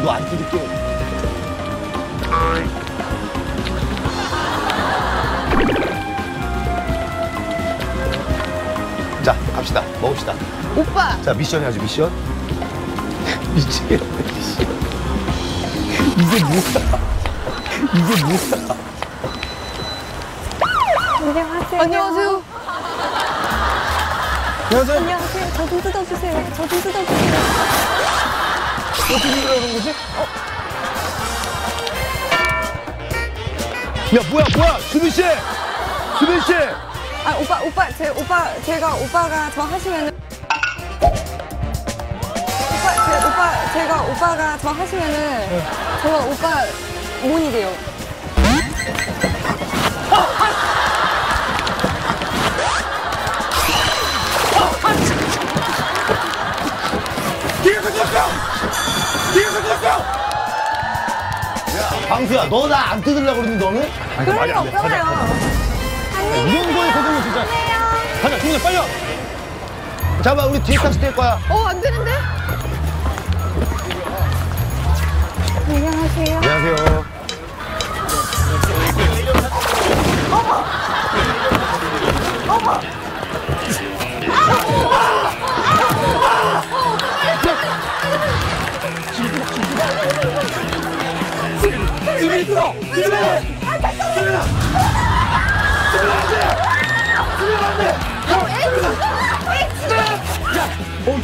너 안 뜯을게. 자, 갑시다. 먹읍시다. 오빠. 자, 미션 해야지, 미션. 미치겠네, 미션. 이게 뭐야? 이게 뭐야? 안녕하세요. 안녕하세요. 안녕하세요. 안녕하세요. 저 좀 뜯어주세요. 저 좀 뜯어주세요. 어떻게 그러는 거지? 야, 뭐야? 수빈 씨! 수빈 씨! 아, 제가 오빠가 저 하시면은. 오빠가 저 하시면은. 저 오빠 몬이 돼요. 뒤에서 줬어! 뒤에서 줬어! 야, 방수야, 너 나 안 뜯으려고 그러는데 너는? 그럴 리 없잖아요. 이런 거에 거두면 진짜. 가자, 준이야, 빨리 와! 잠깐만, 우리 뒤에 탔을 때일 거야. 안 되는데? 안녕하세요. 안녕하세요. 수빈이 들어! 수빈이! 수빈아! 수빈아 안 돼! 수빈아 안 돼! 야! 오!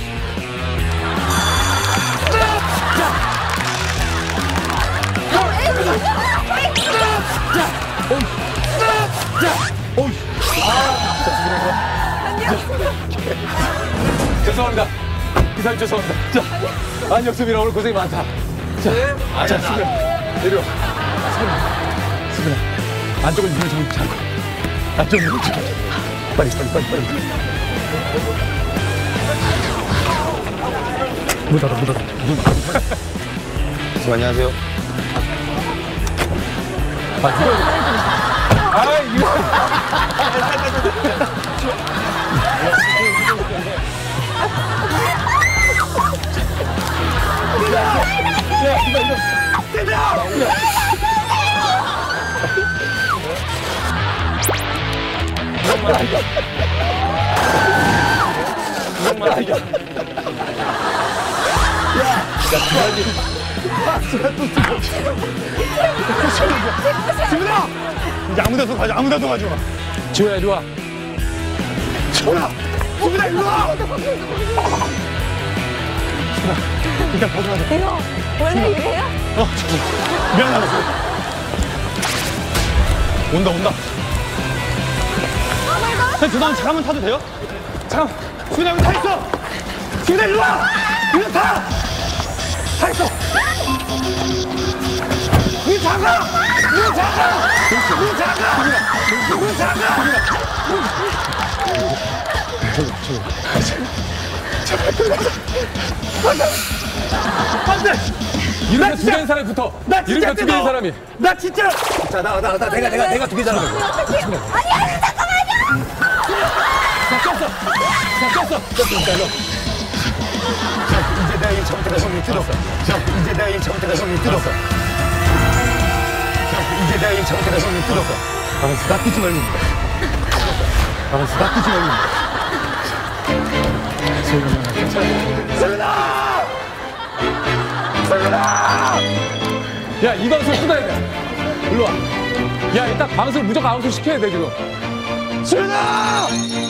죄송합니다. 이사님 죄송합니다. 자, 안녕수빈아 오늘 고생이 많다. 자, 수빈아 내려와. 수빈아 안쪽은 눈을 좀 잡고. 안쪽은 눈을 잡고. 빨리. 문 닫아. 선생님, 안녕하세요. 이거. 수빈아! 이제 아무 데도 가지 마. 지호야 이리 와. 수빈아! 일로 와! 일단 벗어나자. 이거 원래 이래요? 미안하다. 온다. 선생님, 저 다음 차 한번 타도 돼요? 잠깐. 수빈아, 여기 타 있어! 수빈아, 일로 와! 이거 타! 타 있어! 문 잠가! 안 돼! 이름에 두 개인 사람이 붙어. 나 진짜 이름에 두 개인 사람이. 나 진짜! 자, 내가 두 개잖아. 아니, 잠깐만요! 꼈어. 이제 내가 이 잘못된 손을 뜯었어. 이제 내가 이 잘못된 손을 뜯었어. 나 뜯지 말고. 수빈아! 야, 이 방송 뜯어야 돼. 일로 와. 야, 일단 방송 무조건 아웃을 시켜야 돼 지금. 수빈아!